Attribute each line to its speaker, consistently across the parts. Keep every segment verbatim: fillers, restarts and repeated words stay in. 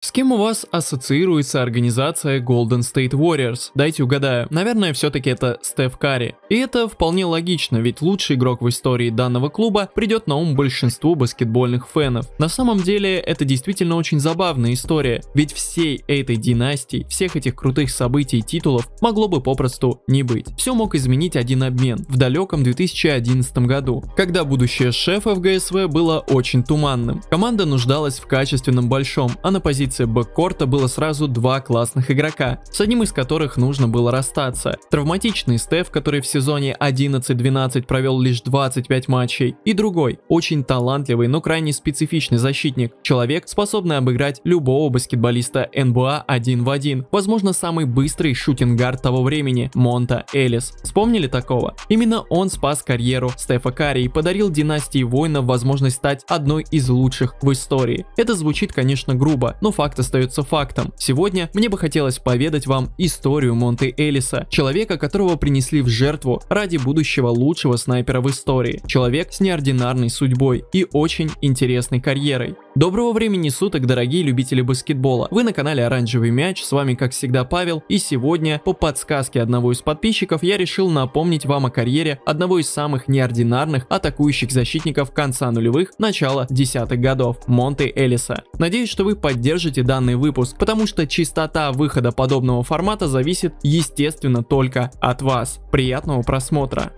Speaker 1: С кем у вас ассоциируется организация Golden State Warriors? Дайте угадаю. Наверное, все-таки это Стеф Карри. И это вполне логично, ведь лучший игрок в истории данного клуба придет на ум большинству баскетбольных фенов. На самом деле, это действительно очень забавная история, ведь всей этой династии, всех этих крутых событий и титулов могло бы попросту не быть. Все мог изменить один обмен в далеком две тысячи одиннадцатом году, когда будущее шефа в ГСВ было очень туманным. Команда нуждалась в качественном большом, а на позиции бэккорта было сразу два классных игрока, с одним из которых нужно было расстаться. Травматичный Стеф, который в сезоне одиннадцать двенадцать провел лишь двадцать пять матчей, и другой, очень талантливый, но крайне специфичный защитник, человек, способный обыграть любого баскетболиста эн бэ а один в один, возможно, самый быстрый шутинг-гард того времени, Монта Эллис. Вспомнили такого? Именно он спас карьеру Стефа Карри и подарил династии воинов возможность стать одной из лучших в истории. Это звучит, конечно, грубо, но факт остается фактом. Сегодня мне бы хотелось поведать вам историю Монты Эллиса, человека, которого принесли в жертву ради будущего лучшего снайпера в истории. Человек с неординарной судьбой и очень интересной карьерой. Доброго времени суток, дорогие любители баскетбола. Вы на канале Оранжевый мяч, с вами как всегда Павел, и сегодня по подсказке одного из подписчиков я решил напомнить вам о карьере одного из самых неординарных атакующих защитников конца нулевых, начала десятых годов, Монты Эллиса. Надеюсь, что вы поддержите данный выпуск, потому что частота выхода подобного формата зависит, естественно, только от вас. Приятного просмотра!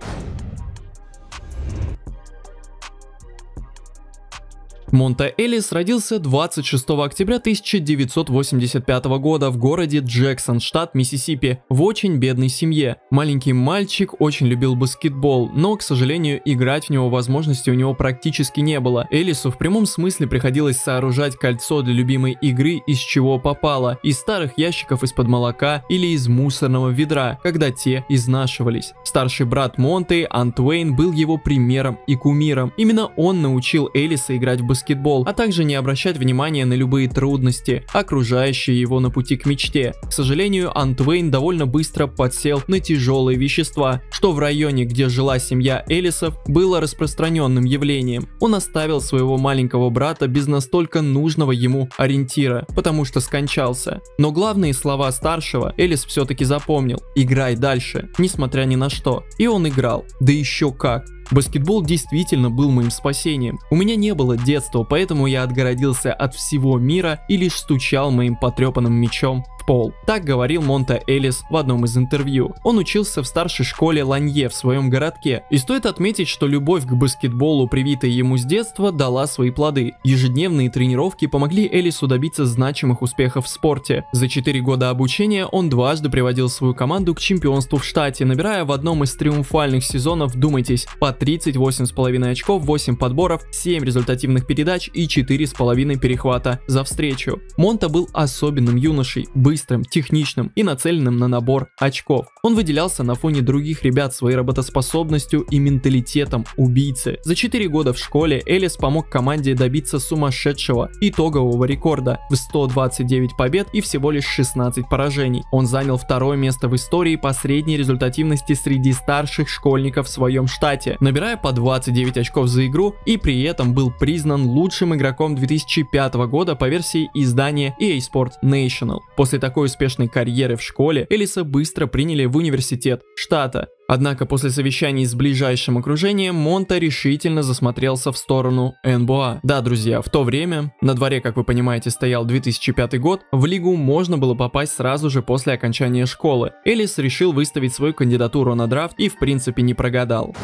Speaker 1: Монта Эллис родился двадцать шестого октября тысяча девятьсот восемьдесят пятого года в городе Джексон, штат Миссисипи, в очень бедной семье. Маленький мальчик очень любил баскетбол, но, к сожалению, играть в него возможности у него практически не было. Эллису в прямом смысле приходилось сооружать кольцо для любимой игры из чего попало, из старых ящиков из-под молока или из мусорного ведра, когда те изнашивались. Старший брат Монты, Антуэйн, был его примером и кумиром. Именно он научил Эллиса играть в баскетбол, а также не обращать внимания на любые трудности, окружающие его на пути к мечте. К сожалению, Антуэйн довольно быстро подсел на тяжелые вещества, что в районе, где жила семья Эллисов, было распространенным явлением. Он оставил своего маленького брата без настолько нужного ему ориентира, потому что скончался. Но главные слова старшего Эллис все-таки запомнил: «Играй дальше, несмотря ни на что». И он играл, да еще как. Баскетбол действительно был моим спасением. У меня не было детства, поэтому я отгородился от всего мира и лишь стучал моим потрепанным мячом в пол. Так говорил Монта Эллис в одном из интервью. Он учился в старшей школе Ланье в своем городке. И стоит отметить, что любовь к баскетболу, привитая ему с детства, дала свои плоды. Ежедневные тренировки помогли Эллису добиться значимых успехов в спорте. За четыре года обучения он дважды приводил свою команду к чемпионству в штате, набирая в одном из триумфальных сезонов, думайтесь, по тридцать восемь с половиной очков, восемь подборов, семь результативных передач и четыре с половиной перехвата за встречу. Монта был особенным юношей, быстрым, техничным и нацеленным на набор очков. Он выделялся на фоне других ребят своей работоспособностью и менталитетом убийцы. За четыре года в школе Эллис помог команде добиться сумасшедшего итогового рекорда в сто двадцать девять побед и всего лишь шестнадцать поражений. Он занял второе место в истории по средней результативности среди старших школьников в своем штате, набирая по двадцать девять очков за игру, и при этом был признан лучшим игроком две тысячи пятого года по версии издания и эй Sport National. После такой успешной карьеры в школе Эллиса быстро приняли в университет штата. Однако после совещаний с ближайшим окружением Монта решительно засмотрелся в сторону эн бэ а. Да, друзья, в то время, на дворе, как вы понимаете, стоял две тысячи пятый год, в лигу можно было попасть сразу же после окончания школы. Эллис решил выставить свою кандидатуру на драфт и в принципе не прогадал.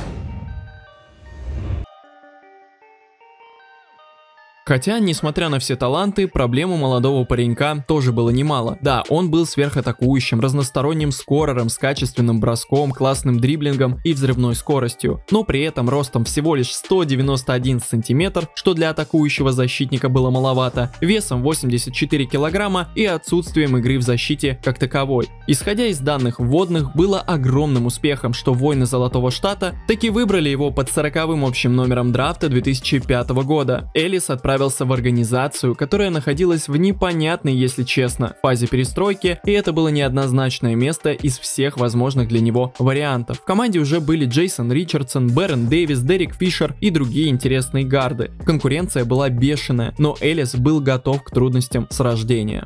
Speaker 1: Хотя, несмотря на все таланты, проблем у молодого паренька тоже было немало. Да, он был сверхатакующим, разносторонним скорером с качественным броском, классным дриблингом и взрывной скоростью, но при этом ростом всего лишь сто девяносто один сантиметр, что для атакующего защитника было маловато, весом восемьдесят четыре килограмма и отсутствием игры в защите как таковой. Исходя из данных вводных, было огромным успехом, что воины Золотого Штата таки выбрали его под сороковым общим номером драфта две тысячи пятого года. Эллис отправился отправился в организацию, которая находилась в непонятной, если честно, фазе перестройки, и это было неоднозначное место из всех возможных для него вариантов. В команде уже были Джейсон Ричардсон, Бэрон Дэвис, Дерек Фишер и другие интересные гарды. Конкуренция была бешеная, но Элис был готов к трудностям с рождения.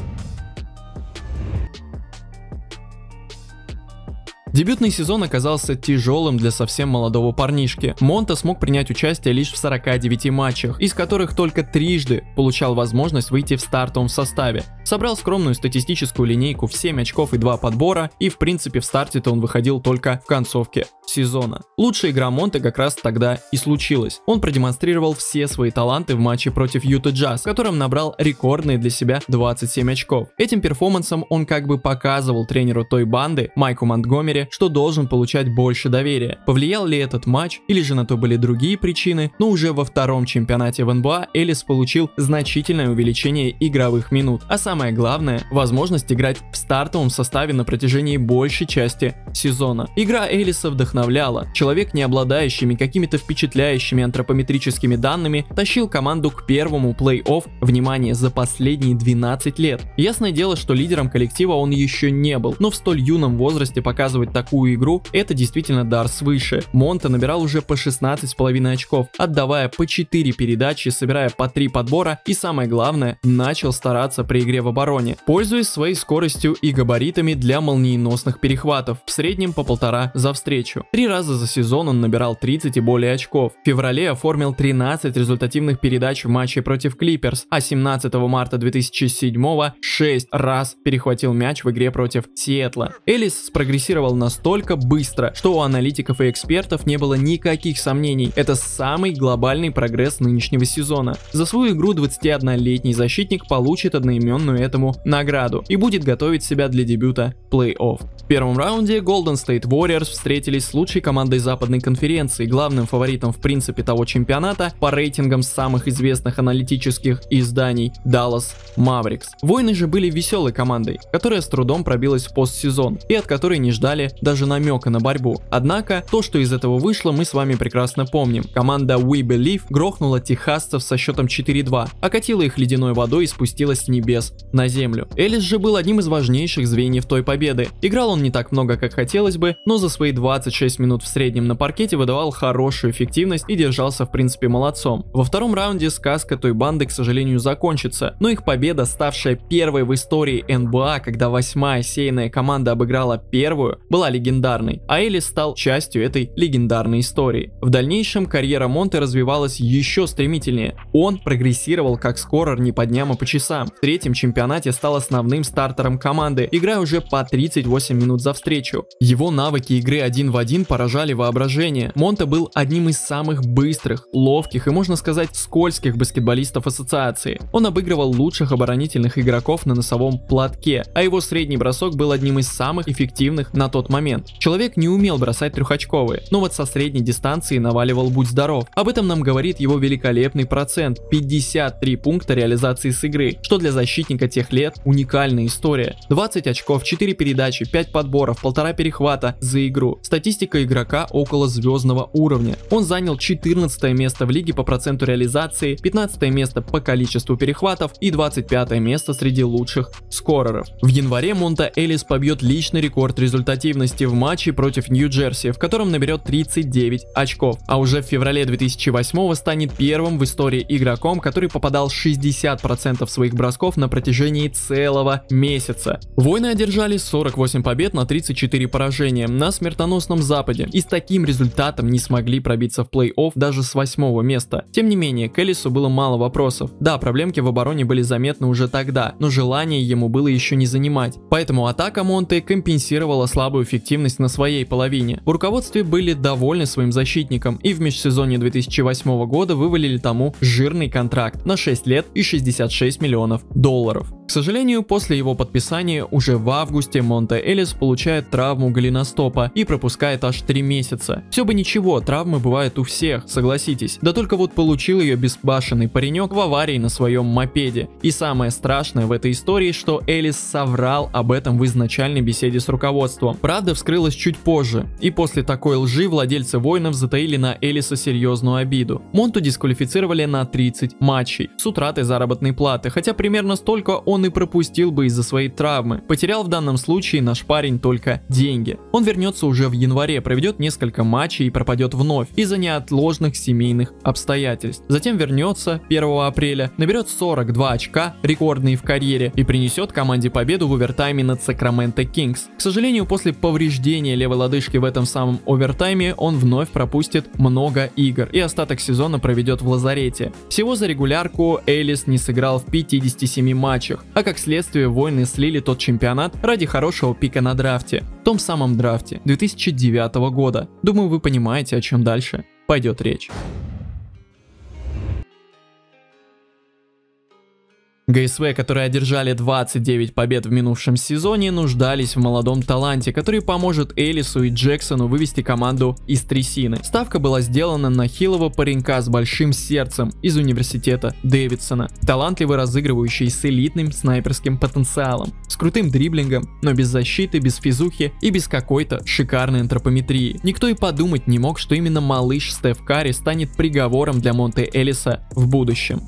Speaker 1: Дебютный сезон оказался тяжелым для совсем молодого парнишки. Монта смог принять участие лишь в сорока девяти матчах, из которых только трижды получал возможность выйти в стартовом составе. Собрал скромную статистическую линейку в семь очков и два подбора, и в принципе в старте-то он выходил только в концовке сезона. Лучшая игра Монте как раз тогда и случилась. Он продемонстрировал все свои таланты в матче против Юта Джаз, в котором набрал рекордные для себя двадцать семь очков. Этим перформансом он как бы показывал тренеру той банды, Майку Монтгомери, что должен получать больше доверия. Повлиял ли этот матч, или же на то были другие причины, но уже во втором чемпионате в эн бэ а Элис получил значительное увеличение игровых минут, а самое главное, возможность играть в стартовом составе на протяжении большей части сезона. Игра Элиса вдохновляла. Человек, не обладающими какими-то впечатляющими антропометрическими данными, тащил команду к первому плей-офф, внимание, за последние двенадцать лет. Ясное дело, что лидером коллектива он еще не был, но в столь юном возрасте показывать такую игру — это действительно дар свыше. Монта набирал уже по шестнадцать с половиной очков, отдавая по четыре передачи, собирая по три подбора и, самое главное, начал стараться при игре в обороне, пользуясь своей скоростью и габаритами для молниеносных перехватов, в среднем по полтора за встречу. Три раза за сезон он набирал тридцать и более очков. В феврале оформил тринадцать результативных передач в матче против Клиперс, а семнадцатого марта две тысячи седьмого шесть раз перехватил мяч в игре против Сиэтла. Элис спрогрессировал настолько быстро, что у аналитиков и экспертов не было никаких сомнений. Это самый глобальный прогресс нынешнего сезона. За свою игру двадцатиоднолетний защитник получит одноименную этому награду и будет готовить себя для дебюта в плей-офф. В первом раунде Golden State Warriors встретились с лучшей командой западной конференции, главным фаворитом в принципе того чемпионата по рейтингам самых известных аналитических изданий Dallas Mavericks. Воины же были веселой командой, которая с трудом пробилась в постсезон и от которой не ждали даже намека на борьбу. Однако, то, что из этого вышло, мы с вами прекрасно помним. Команда We Believe грохнула техасцев со счетом четыре-два, окатила их ледяной водой и спустилась с небес на землю. Элис же был одним из важнейших звеньев той победы. Играл он не так много, как хотелось бы, но за свои двадцать шесть минут в среднем на паркете выдавал хорошую эффективность и держался в принципе молодцом. Во втором раунде сказка той банды, к сожалению, закончится, но их победа, ставшая первой в истории эн бэ а, когда восьмая сеянная команда обыграла первую, была легендарной, а Элис стал частью этой легендарной истории. В дальнейшем карьера Монте развивалась еще стремительнее. Он прогрессировал как скорер не по дням, а по часам. В третьем чемпионате стал основным стартером команды, играя уже по тридцать восемь минут за встречу. Его навыки игры один в один поражали воображение. Монте был одним из самых быстрых, ловких и, можно сказать, скользких баскетболистов ассоциации. Он обыгрывал лучших оборонительных игроков на носовом платке, а его средний бросок был одним из самых эффективных на тот момент. Человек не умел бросать трехочковые, но вот со средней дистанции наваливал будь здоров. Об этом нам говорит его великолепный процент – пятьдесят три пункта реализации с игры, что для защитника тех лет уникальная история. двадцать очков, четыре передачи, пять подборов, полтора перехвата за игру. Статистика игрока около звездного уровня. Он занял четырнадцатое место в лиге по проценту реализации, пятнадцатое место по количеству перехватов и двадцать пятое место среди лучших скореров. В январе Монта Элис побьет личный рекорд результативности в матче против Нью-Джерси, в котором наберет тридцать девять очков, а уже в феврале две тысячи восьмого станет первым в истории игроком, который попадал шестьдесят процентов своих бросков на протяжении целого месяца. Воины одержали сорок восемь побед на тридцать четыре поражения на смертоносном Западе и с таким результатом не смогли пробиться в плей-офф даже с восьмого места. Тем не менее, к Элису было мало вопросов. Да, проблемки в обороне были заметны уже тогда, но желание ему было еще не занимать. Поэтому атака Монте компенсировала слабую эффективность на своей половине. В руководстве были довольны своим защитником и в межсезонье две тысячи восьмого года вывалили тому жирный контракт на шесть лет и шестьдесят шесть миллионов долларов. К сожалению, после его подписания уже в августе Монте Элис получает травму голеностопа и пропускает аж три месяца. Все бы ничего, травмы бывают у всех, согласитесь. Да только вот получил ее безбашенный паренек в аварии на своем мопеде. И самое страшное в этой истории, что Элис соврал об этом в изначальной беседе с руководством. Правда, Правда вскрылась чуть позже, и после такой лжи владельцы воинов затаили на Элиса серьезную обиду. Монту дисквалифицировали на тридцать матчей с утратой заработной платы, хотя примерно столько он и пропустил бы из-за своей травмы. Потерял в данном случае наш парень только деньги. Он вернется уже в январе, проведет несколько матчей и пропадет вновь из-за неотложных семейных обстоятельств. Затем вернется первого апреля, наберет сорок два очка, рекордные в карьере, и принесет команде победу в овертайме над Сакраменто Кингс. К сожалению, после повреждения левой лодыжки в этом самом овертайме он вновь пропустит много игр и остаток сезона проведет в лазарете. Всего за регулярку Элис не сыграл в пятидесяти семи матчах, а как следствие воины слили тот чемпионат ради хорошего пика на драфте. В том самом драфте две тысячи девятого года. Думаю, вы понимаете, о чем дальше пойдет речь. ГСВ, которые одержали двадцать девять побед в минувшем сезоне, нуждались в молодом таланте, который поможет Элису и Джексону вывести команду из трясины. Ставка была сделана на хилого паренька с большим сердцем из университета Дэвидсона, талантливый разыгрывающий с элитным снайперским потенциалом, с крутым дриблингом, но без защиты, без физухи и без какой-то шикарной антропометрии. Никто и подумать не мог, что именно малыш Стеф Карри станет приговором для Монте Элиса в будущем.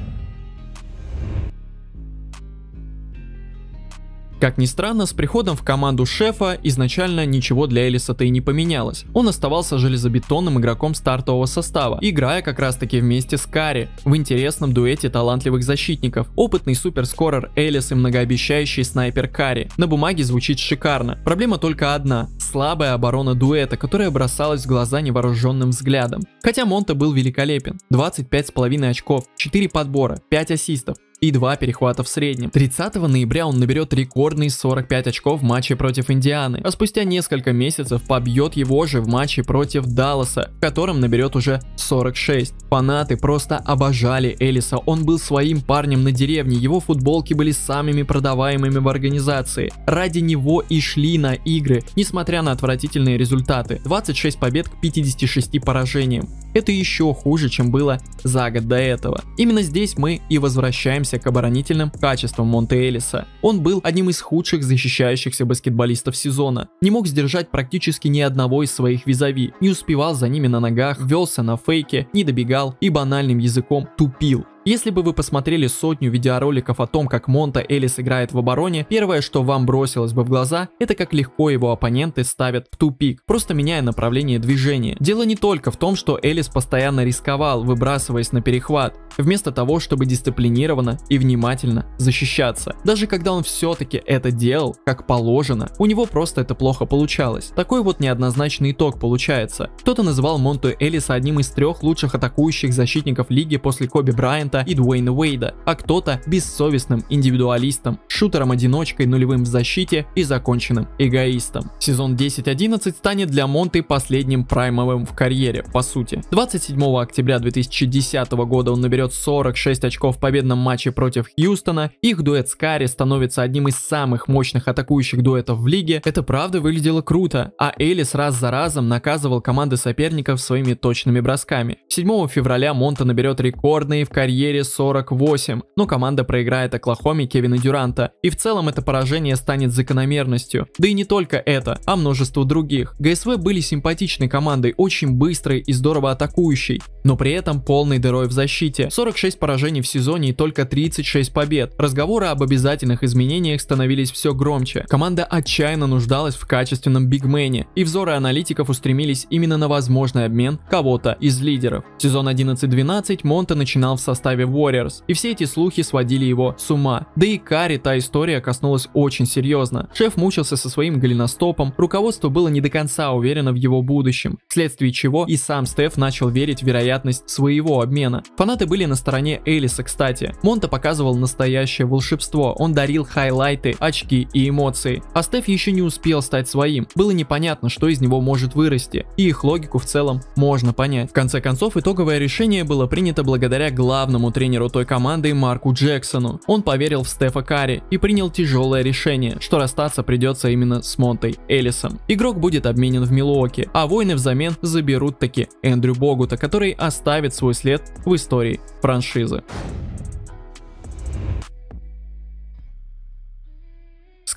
Speaker 1: Как ни странно, с приходом в команду шефа изначально ничего для Элиса-то и не поменялось. Он оставался железобетонным игроком стартового состава, играя как раз таки вместе с Карри в интересном дуэте талантливых защитников. Опытный суперскорер Элис и многообещающий снайпер Карри. На бумаге звучит шикарно. Проблема только одна – слабая оборона дуэта, которая бросалась в глаза невооруженным взглядом. Хотя Монте был великолепен. двадцать пять с половиной очков, четыре подбора, пять ассистов и два перехвата в среднем. тридцатого ноября он наберет рекордные сорок пять очков в матче против Индианы, а спустя несколько месяцев побьет его же в матче против Далласа, в котором наберет уже сорок шесть. Фанаты просто обожали Элиса, он был своим парнем на деревне, его футболки были самыми продаваемыми в организации. Ради него и шли на игры, несмотря на отвратительные результаты. двадцать шесть побед к пятидесяти шести поражениям. Это еще хуже, чем было за год до этого. Именно здесь мы и возвращаемся к оборонительным качествам Монте Элиса. Он был одним из худших защищающихся баскетболистов сезона. Не мог сдержать практически ни одного из своих визави, не успевал за ними на ногах, велся на фейке, не добегал и банальным языком тупил. Если бы вы посмотрели сотню видеороликов о том, как Монте Элис играет в обороне, первое, что вам бросилось бы в глаза, это как легко его оппоненты ставят в тупик, просто меняя направление движения. Дело не только в том, что Элис постоянно рисковал, выбрасываясь на перехват, вместо того, чтобы дисциплинированно и внимательно защищаться. Даже когда он все-таки это делал, как положено, у него просто это плохо получалось. Такой вот неоднозначный итог получается. Кто-то называл Монте Элиса одним из трех лучших атакующих защитников лиги после Коби Брайанта и Дуэйна Уэйда, а кто-то бессовестным индивидуалистом, шутером-одиночкой, нулевым в защите и законченным эгоистом. Сезон десять одиннадцать станет для Монте последним праймовым в карьере, по сути. двадцать седьмого октября две тысячи десятого года он наберет сорок шесть очков в победном матче против Хьюстона, их дуэт с Карри становится одним из самых мощных атакующих дуэтов в лиге. Это правда выглядело круто, а Элис раз за разом наказывал команды соперников своими точными бросками. седьмого февраля Монте наберет рекордные в карьере сорок восемь, но команда проиграет Оклахоме Кевина Дюранта, и в целом это поражение станет закономерностью. Да и не только это, а множество других. ГСВ были симпатичной командой, очень быстрой и здорово атакующей, но при этом полной дырой в защите. сорок шесть поражений в сезоне и только тридцать шесть побед. Разговоры об обязательных изменениях становились все громче. Команда отчаянно нуждалась в качественном бигмене, и взоры аналитиков устремились именно на возможный обмен кого-то из лидеров. Сезон одиннадцать двенадцать Монте начинал в составе Warriors, и все эти слухи сводили его с ума. Да и Карри та история коснулась очень серьезно. Шеф мучился со своим голеностопом, руководство было не до конца уверено в его будущем, вследствие чего и сам Стеф начал верить в вероятность своего обмена. Фанаты были на стороне Элиса, кстати. Монте показывал настоящее волшебство, он дарил хайлайты, очки и эмоции, а Стеф еще не успел стать своим. Было непонятно, что из него может вырасти, и их логику в целом можно понять. В конце концов, итоговое решение было принято благодаря главному тренеру той команды Марку Джексону. Он поверил в Стефа Карри и принял тяжелое решение, что расстаться придется именно с Монте Элисом. Игрок будет обменен в Милуоки, а воины взамен заберут таки Эндрю Богута, который оставит свой след в истории франшизы. С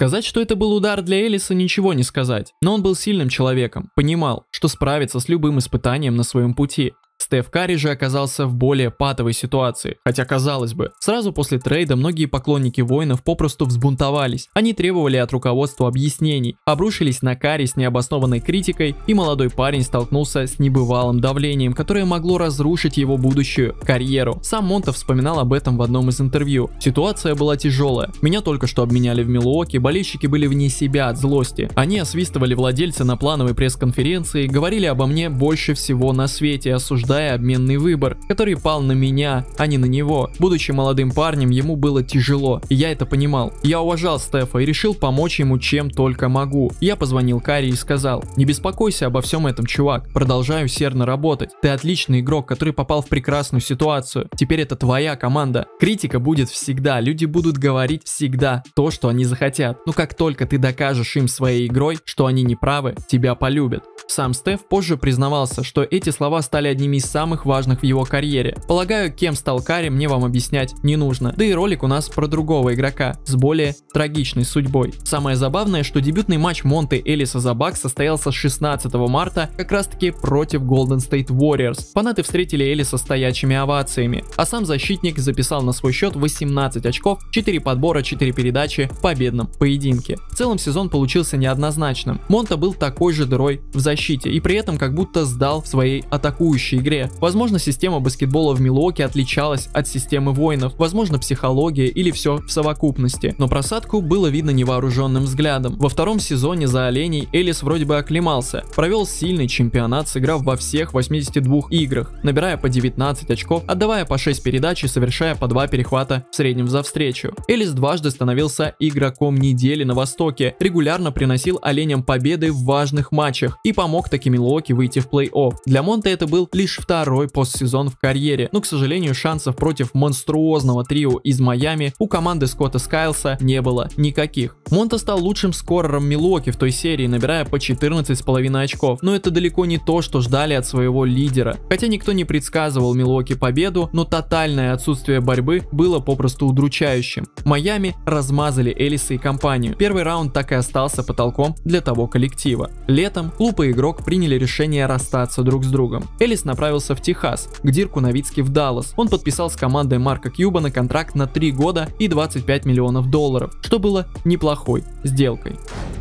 Speaker 1: Сказать, что это был удар для Элиса, ничего не сказать. Но он был сильным человеком, понимал, что справится с любым испытанием на своем пути. Стеф Карри же оказался в более патовой ситуации, хотя казалось бы, сразу после трейда многие поклонники воинов попросту взбунтовались. Они требовали от руководства объяснений, обрушились на Карри с необоснованной критикой, и молодой парень столкнулся с небывалым давлением, которое могло разрушить его будущую карьеру. Сам Монта вспоминал об этом в одном из интервью. Ситуация была тяжелая. Меня только что обменяли в Милуоки, болельщики были вне себя от злости. Они освистывали владельца на плановой пресс-конференции, говорили обо мне больше всего на свете, осуждали обменный выбор, который пал на меня, а не на него. Будучи молодым парнем, ему было тяжело, и я это понимал. Я уважал Стефа и решил помочь ему чем только могу. Я позвонил Карри и сказал: не беспокойся обо всем этом, чувак, продолжай усердно работать. Ты отличный игрок, который попал в прекрасную ситуацию. Теперь это твоя команда. Критика будет всегда, люди будут говорить всегда то, что они захотят. Но как только ты докажешь им своей игрой, что они не правы, тебя полюбят. Сам Стеф позже признавался, что эти слова стали одними из самых важных в его карьере. Полагаю, кем стал Карри, мне вам объяснять не нужно. Да и ролик у нас про другого игрока с более трагичной судьбой. Самое забавное, что дебютный матч Монты Элиса за Бакс состоялся шестнадцатого марта как раз таки против Golden State Warriors. Фанаты встретили Элиса стоячими овациями, а сам защитник записал на свой счет восемнадцать очков, четыре подбора, четыре передачи в победном поединке. В целом сезон получился неоднозначным. Монта был такой же дырой в защите и при этом как будто сдал в своей атакующей игре. Возможно, система баскетбола в Милуоки отличалась от системы воинов, возможно, психология или все в совокупности, но просадку было видно невооруженным взглядом. Во втором сезоне за оленей Элис вроде бы оклемался, провел сильный чемпионат, сыграв во всех восьмидесяти двух играх, набирая по девятнадцать очков, отдавая по шесть передач и совершая по два перехвата в среднем за встречу. Элис дважды становился игроком недели на Востоке, регулярно приносил оленям победы в важных матчах и помог таки Милуоки выйти в плей-офф. Для Монта это был лишь второй постсезон в карьере, но, к сожалению, шансов против монструозного трио из Майами у команды Скотта Скайлса не было никаких. Монта стал лучшим скорером Милуоки в той серии, набирая по четырнадцать с половиной очков, но это далеко не то, что ждали от своего лидера. Хотя никто не предсказывал Милуоки победу, но тотальное отсутствие борьбы было попросту удручающим. Майами размазали Элиса и компанию. Первый раунд так и остался потолком для того коллектива. Летом клуб и игрок приняли решение расстаться друг с другом. Элис направился в Техас, к Дирку Новицки в Даллас. Он подписал с командой Марка Кьюбана контракт на три года и двадцать пять миллионов долларов, что было неплохой сделкой.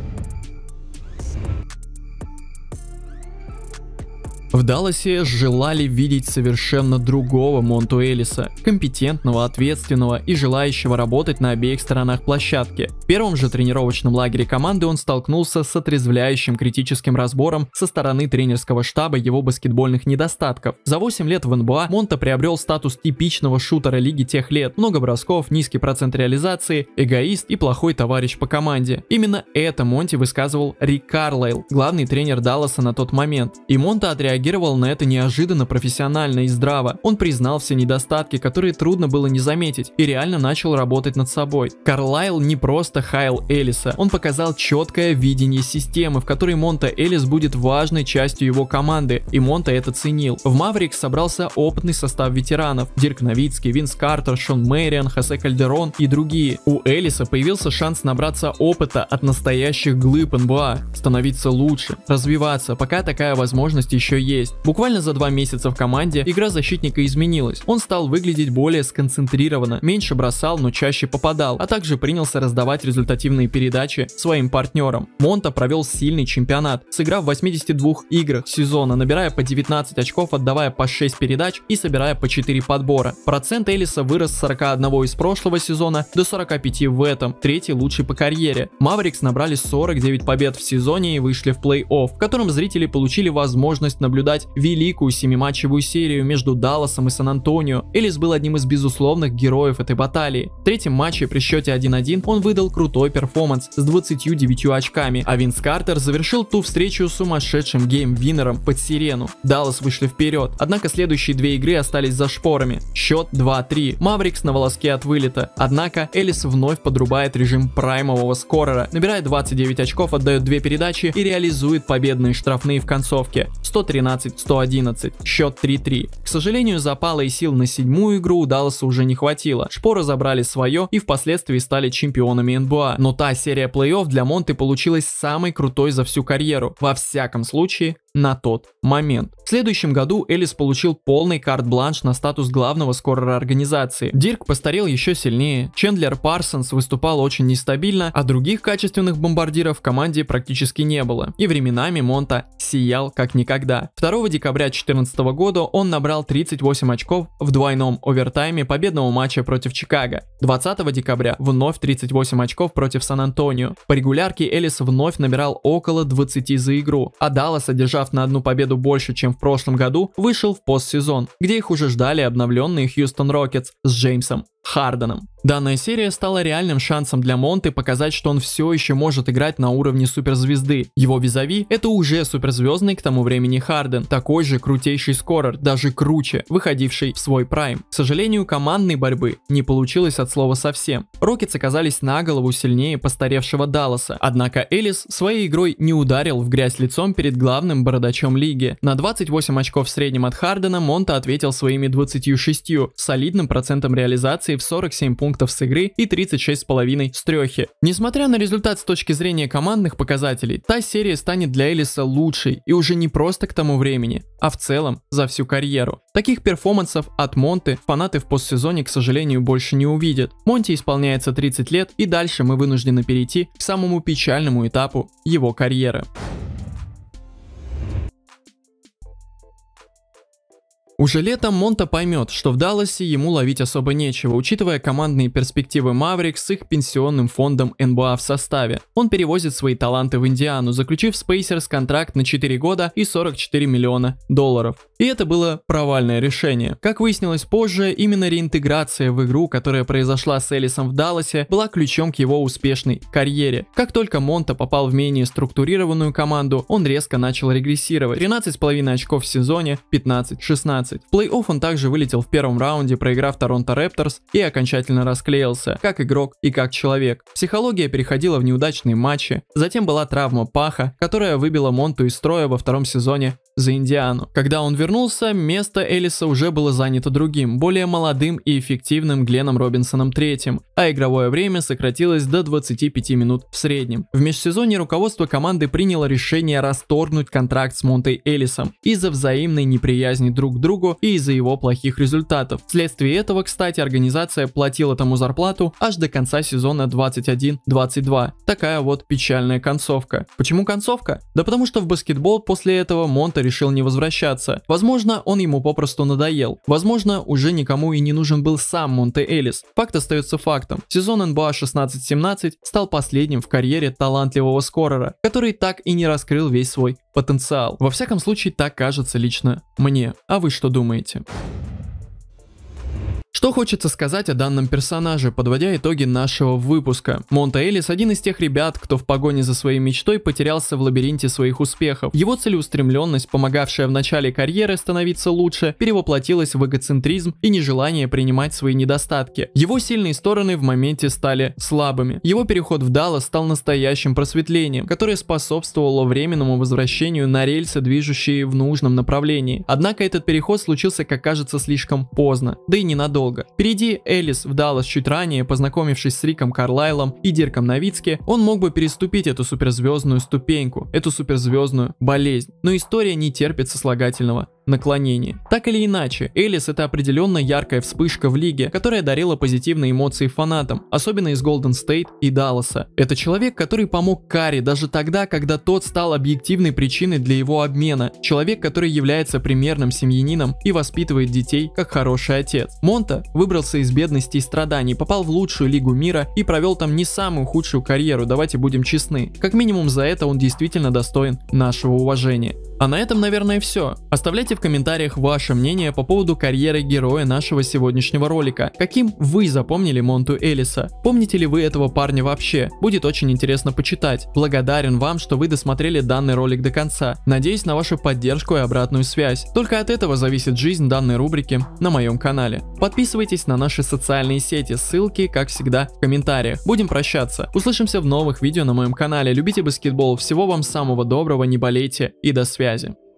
Speaker 1: В Далласе желали видеть совершенно другого Монту Элиса, компетентного, ответственного и желающего работать на обеих сторонах площадки. В первом же тренировочном лагере команды он столкнулся с отрезвляющим критическим разбором со стороны тренерского штаба его баскетбольных недостатков. За восемь лет в эн бэ а Монта приобрел статус типичного шутера лиги тех лет: много бросков, низкий процент реализации, эгоист и плохой товарищ по команде. Именно это Монти высказывал Рик Карлайл, главный тренер Далласа на тот момент. И Монта отреагировал Реагировал на это неожиданно, профессионально и здраво. Он признал все недостатки, которые трудно было не заметить, и реально начал работать над собой. Карлайл не просто хаял Элиса, он показал четкое видение системы, в которой Монта Элис будет важной частью его команды, и Монта это ценил. В Маверикс собрался опытный состав ветеранов: Дирк Новицкий, Винс Картер, Шон Мэриан, Хосе Кальдерон и другие. У Элиса появился шанс набраться опыта от настоящих глыб эн бэ а, становиться лучше, развиваться, пока такая возможность еще есть. Буквально за два месяца в команде игра защитника изменилась. Он стал выглядеть более сконцентрированно, меньше бросал, но чаще попадал, а также принялся раздавать результативные передачи своим партнерам. Монта провел сильный чемпионат, сыграв в восьмидесяти двух играх сезона, набирая по девятнадцать очков, отдавая по шесть передач и собирая по четыре подбора. Процент Элиса вырос с сорока одного из прошлого сезона до сорока пяти в этом, третий лучший по карьере. Маверикс набрали сорок девять побед в сезоне и вышли в плей-офф, в котором зрители получили возможность наблюдать великую семиматчевую серию между Далласом и Сан-Антонио. Элис был одним из безусловных героев этой баталии. В третьем матче при счете один один он выдал крутой перформанс с двадцатью девятью очками, а Винс Картер завершил ту встречу сумасшедшим гейм-виннером под сирену. Даллас вышли вперед, однако следующие две игры остались за шпорами. Счет два-три. Маверикс на волоске от вылета. Однако Элис вновь подрубает режим праймового скорера, набирает двадцать девять очков, отдает две передачи и реализует победные штрафные в концовке. сто тринадцать двенадцать сто одиннадцать, счет три-три. К сожалению, запала и сил на седьмую игру у Далласа уже не хватило. Шпоры забрали свое и впоследствии стали чемпионами эн бэ а. Но та серия плей-офф для Монты получилась самой крутой за всю карьеру. Во всяком случае, на тот момент. В следующем году Элис получил полный карт-бланш на статус главного скорера организации. Дирк постарел еще сильнее, Чендлер Парсонс выступал очень нестабильно, а других качественных бомбардиров в команде практически не было. И временами Монта сиял как никогда. второго декабря две тысячи четырнадцатого года он набрал тридцать восемь очков в двойном овертайме победного матча против Чикаго. двадцатого декабря вновь тридцать восемь очков против Сан-Антонио. По регулярке Элис вновь набирал около двадцати за игру, а Даллас, одержав на одну победу больше, чем в прошлом году, вышел в постсезон, где их уже ждали обновленные Хьюстон Рокетс с Джеймсом Харденом. Данная серия стала реальным шансом для Монты показать, что он все еще может играть на уровне суперзвезды. Его визави — это уже суперзвездный к тому времени Харден, такой же крутейший скорер, даже круче, выходивший в свой прайм. К сожалению, командной борьбы не получилось от слова совсем. Рокетс оказались на голову сильнее постаревшего Далласа, однако Элис своей игрой не ударил в грязь лицом перед главным бородачом лиги. На двадцать восемь очков в среднем от Хардена Монта ответил своими двадцатью шестью, солидным процентом реализации в сорок семь пунктов с игры и тридцать шесть целых пять десятых с трехи. Несмотря на результат с точки зрения командных показателей, та серия станет для Элиса лучшей и уже не просто к тому времени, а в целом за всю карьеру. Таких перформансов от Монты фанаты в постсезоне, к сожалению, больше не увидят. Монте исполняется тридцать лет, и дальше мы вынуждены перейти к самому печальному этапу его карьеры. Уже летом Монта поймет, что в Далласе ему ловить особо нечего, учитывая командные перспективы Mavericks с их пенсионным фондом эн бэ а в составе. Он перевозит свои таланты в Индиану, заключив с Pacers контракт на четыре года и сорок четыре миллиона долларов. И это было провальное решение. Как выяснилось позже, именно реинтеграция в игру, которая произошла с Элисом в Далласе, была ключом к его успешной карьере. Как только Монта попал в менее структурированную команду, он резко начал регрессировать. тринадцать целых пять очков в сезоне, пятнадцать шестнадцать. В плей-офф он также вылетел в первом раунде, проиграв Торонто Репторс, и окончательно расклеился, как игрок и как человек. Психология переходила в неудачные матчи, затем была травма паха, которая выбила Монту из строя во втором сезоне за Индиану. Когда он вернулся, место Элиса уже было занято другим, более молодым и эффективным Гленном Робинсоном третьим, а игровое время сократилось до двадцати пяти минут в среднем. В межсезонье руководство команды приняло решение расторгнуть контракт с Монтой Элисом из-за взаимной неприязни друг к другу и из-за его плохих результатов. Вследствие этого, кстати, организация платила тому зарплату аж до конца сезона двадцать один двадцать два. Такая вот печальная концовка. Почему концовка? Да потому что в баскетбол после этого Монта решил не возвращаться. Возможно, он ему попросту надоел. Возможно, уже никому и не нужен был сам Монте Элис. Факт остается фактом. Сезон эн бэ а шестнадцать семнадцать стал последним в карьере талантливого скорера, который так и не раскрыл весь свой потенциал. Во всяком случае, так кажется лично мне. А вы что думаете? Что хочется сказать о данном персонаже, подводя итоги нашего выпуска. Монта Элис один из тех ребят, кто в погоне за своей мечтой потерялся в лабиринте своих успехов. Его целеустремленность, помогавшая в начале карьеры становиться лучше, перевоплотилась в эгоцентризм и нежелание принимать свои недостатки. Его сильные стороны в моменте стали слабыми. Его переход в Даллас стал настоящим просветлением, которое способствовало временному возвращению на рельсы, движущие в нужном направлении. Однако этот переход случился, как кажется, слишком поздно, да и ненадолго. Впереди Элис в Даллас чуть ранее, познакомившись с Риком Карлайлом и Дирком Новицки, он мог бы переступить эту суперзвездную ступеньку, эту суперзвездную болезнь. Но история не терпит сослагательного наклонения. Так или иначе, Элис — это определенно яркая вспышка в лиге, которая дарила позитивные эмоции фанатам, особенно из Голден Стейт и Далласа. Это человек, который помог Карри даже тогда, когда тот стал объективной причиной для его обмена. Человек, который является примерным семьянином и воспитывает детей как хороший отец. Монта выбрался из бедности и страданий, попал в лучшую лигу мира и провел там не самую худшую карьеру, давайте будем честны. Как минимум за это он действительно достоин нашего уважения. А на этом, наверное, все. Оставляйте в комментариях ваше мнение по поводу карьеры героя нашего сегодняшнего ролика. Каким вы запомнили Монту Элиса? Помните ли вы этого парня вообще? Будет очень интересно почитать. Благодарен вам, что вы досмотрели данный ролик до конца. Надеюсь на вашу поддержку и обратную связь. Только от этого зависит жизнь данной рубрики на моем канале. Подписывайтесь на наши социальные сети, ссылки, как всегда, в комментариях. Будем прощаться. Услышимся в новых видео на моем канале. Любите баскетбол. Всего вам самого доброго, не болейте и до связи.